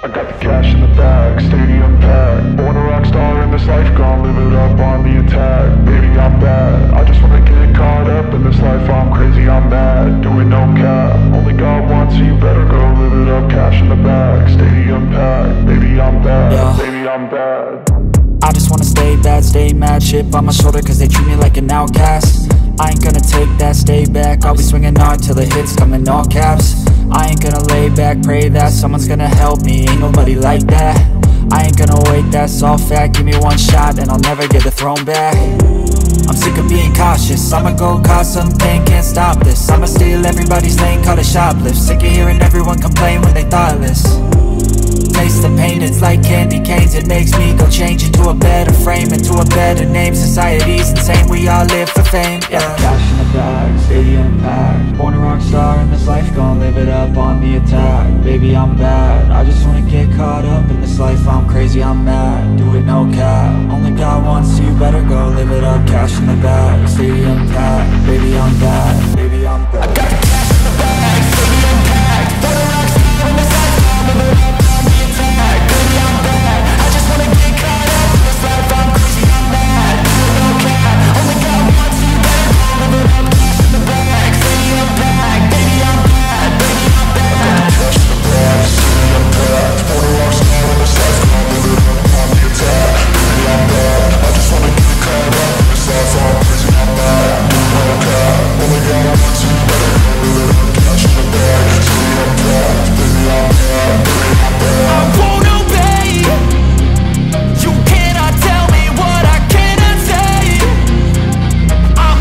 I got the cash in the bag, stadium packed. Born a rock star in this life, gon' live it up on the attack. Baby, I'm bad, I just wanna get caught up in this life. I'm crazy, I'm mad, doing no cap. Only God wants you, better go live it up. Cash in the bag, stadium packed. Baby, I'm bad, yeah. Baby, I'm bad. I just wanna stay bad, stay mad. Chip on my shoulder cause they treat me like an outcast. I ain't gonna take that, stay back. I'll be swinging hard till the hits come in all caps. I ain't gonna lay back, pray that someone's gonna help me. Ain't nobody like that. I ain't gonna wait, that's all fact. Give me one shot and I'll never get the throne back. I'm sick of being cautious, I'ma go cause something, can't stop this. I'ma steal everybody's lane, call it shoplift. Sick of hearing everyone complain when they thoughtless. Taste the pain, it's like candy canes. It makes me go change into a better frame, into a better name. Society's insane, we all live for fame, yeah. Cash in the bag, stadium packed. Born a rock star in this life, gon' live it up on the attack. Baby, I'm bad, I just wanna get caught up in this life. I'm crazy, I'm mad, do it no cap. Only God wants you, better go live it up.